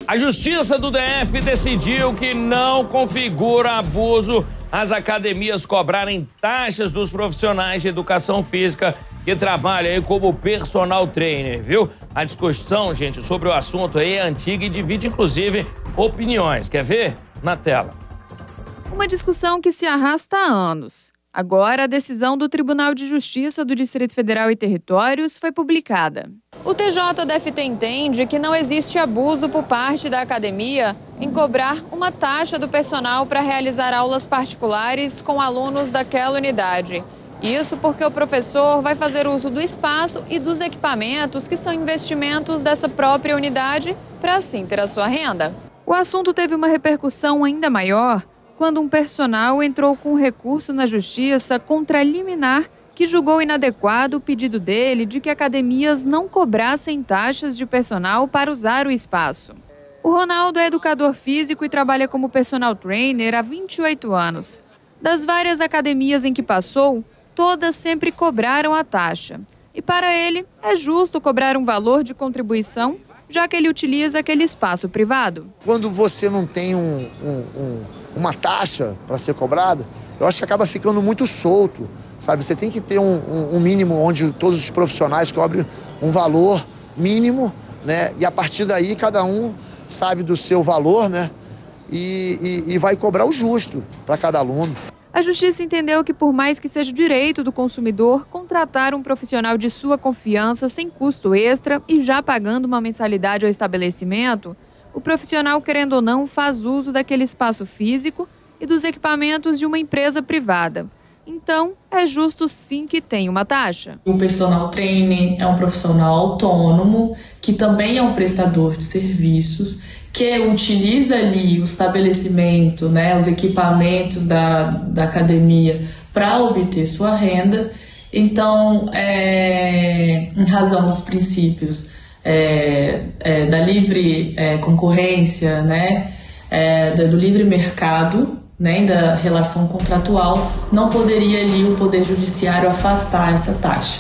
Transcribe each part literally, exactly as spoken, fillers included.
A Justiça do D F decidiu que não configura abuso as academias cobrarem taxas dos profissionais de educação física que trabalham aí como personal trainer, viu? A discussão, gente, sobre o assunto aí é antiga e divide, inclusive, opiniões. Quer ver? Na tela. Uma discussão que se arrasta há anos. Agora, a decisão do Tribunal de Justiça do Distrito Federal e Territórios foi publicada. O T J D F T entende que não existe abuso por parte da academia em cobrar uma taxa do personal para realizar aulas particulares com alunos daquela unidade. Isso porque o professor vai fazer uso do espaço e dos equipamentos que são investimentos dessa própria unidade para assim ter a sua renda. O assunto teve uma repercussão ainda maior quando um personal entrou com um recurso na Justiça contra a liminar que julgou inadequado o pedido dele de que academias não cobrassem taxas de personal para usar o espaço. O Ronaldo é educador físico e trabalha como personal trainer há vinte e oito anos. Das várias academias em que passou, todas sempre cobraram a taxa. E para ele, é justo cobrar um valor de contribuição, já que ele utiliza aquele espaço privado. Quando você não tem um, um, um, uma taxa para ser cobrada, eu acho que acaba ficando muito solto, sabe? Você tem que ter um, um, um mínimo onde todos os profissionais cobrem um valor mínimo, né? E a partir daí cada um sabe do seu valor, né? E, e, e vai cobrar o justo para cada aluno. A Justiça entendeu que, por mais que seja direito do consumidor contratar um profissional de sua confiança sem custo extra e já pagando uma mensalidade ao estabelecimento, o profissional, querendo ou não, faz uso daquele espaço físico e dos equipamentos de uma empresa privada. Então, é justo sim que tenha uma taxa. O personal trainer é um profissional autônomo, que também é um prestador de serviços, que utiliza ali o estabelecimento, né, os equipamentos da, da academia para obter sua renda. Então, é, em razão dos princípios é, é, da livre é, concorrência, né, é, do livre mercado, né, da relação contratual, não poderia ali o Poder Judiciário afastar essa taxa.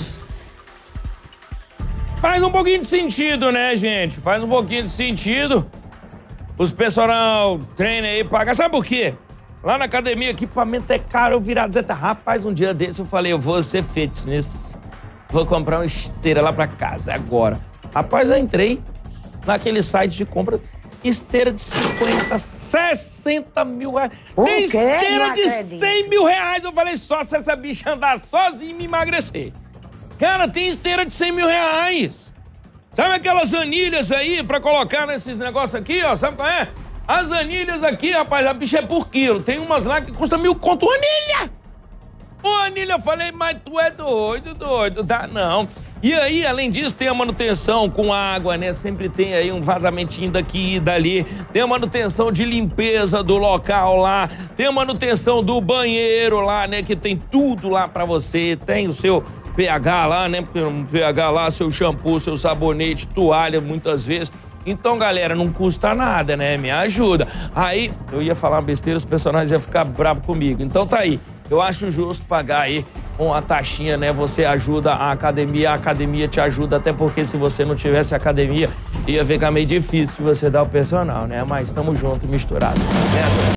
Faz um pouquinho de sentido, né, gente? Faz um pouquinho de sentido. Os personal trainer aí pagam. Sabe por quê? Lá na academia, equipamento é caro. Eu virar dizer, rapaz, um dia desse eu falei, eu vou ser fitness. Vou comprar uma esteira lá pra casa, agora. Rapaz, eu entrei naquele site de compra, esteira de cinquenta, sessenta mil reais. Tem esteira de cem mil reais. Eu falei, só se essa bicha andar sozinha e me emagrecer. Cara, tem esteira de cem mil reais. Sabe aquelas anilhas aí pra colocar nesses negócios aqui, ó? Sabe qual é? As anilhas aqui, rapaz, a bicha é por quilo. Tem umas lá que custa mil conto. Uma anilha! Uma anilha, eu falei, mas tu é doido, doido. Dá não. E aí, além disso, tem a manutenção com água, né? Sempre tem aí um vazamentinho daqui e dali. Tem a manutenção de limpeza do local lá. Tem a manutenção do banheiro lá, né? Que tem tudo lá pra você. Tem o seu pH lá, né? pH lá, seu shampoo, seu sabonete, toalha, muitas vezes. Então, galera, não custa nada, né? Me ajuda. Aí, eu ia falar uma besteira, os personagens iam ficar bravos comigo. Então tá aí. Eu acho justo pagar aí uma taxinha, né? Você ajuda a academia, a academia te ajuda, até porque se você não tivesse academia, ia ficar meio difícil de você dar o personal, né? Mas estamos juntos, misturados, tá certo?